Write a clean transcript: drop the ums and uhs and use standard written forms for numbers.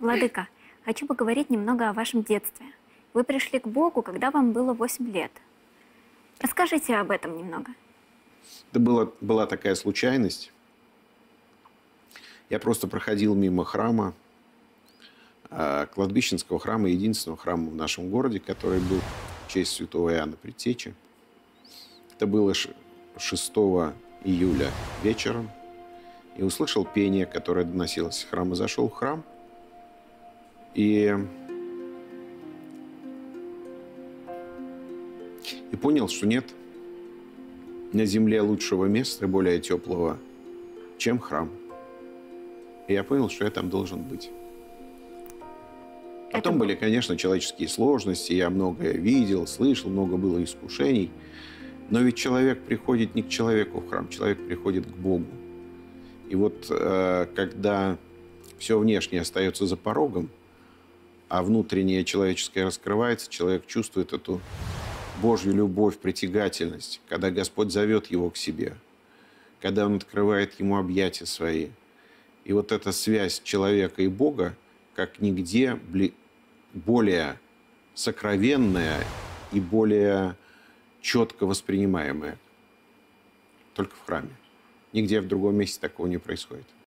Владыка, хочу поговорить немного о вашем детстве. Вы пришли к Богу, когда вам было 8 лет. Расскажите об этом немного. Это была такая случайность. Я просто проходил мимо храма, кладбищенского храма, единственного храма в нашем городе, который был в честь святого Иоанна Предтечи. Это было 6 июля вечером. И услышал пение, которое доносилось из храма. Зашел в храм и понял, что нет на земле лучшего места, более теплого, чем храм. И я понял, что я там должен быть. Потом были, конечно, человеческие сложности. Я многое видел, слышал, много было искушений. Но ведь человек приходит не к человеку в храм, человек приходит к Богу. И вот когда все внешнее остается за порогом, а внутреннее человеческое раскрывается, человек чувствует эту Божью любовь, притягательность, когда Господь зовет его к себе, когда Он открывает ему объятия свои. И вот эта связь человека и Бога, как нигде более сокровенная и более четко воспринимаемая. Только в храме. Нигде в другом месте такого не происходит.